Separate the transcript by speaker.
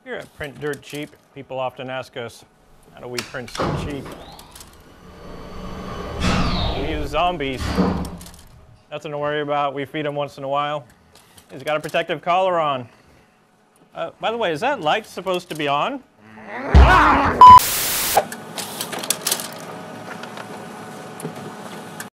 Speaker 1: Here at Print Dirt Cheap, people often ask us, how do we print so cheap? We use zombies. Nothing to worry about. We feed them once in a while. He's got a protective collar on. By the way, is that light supposed to be on? Ah!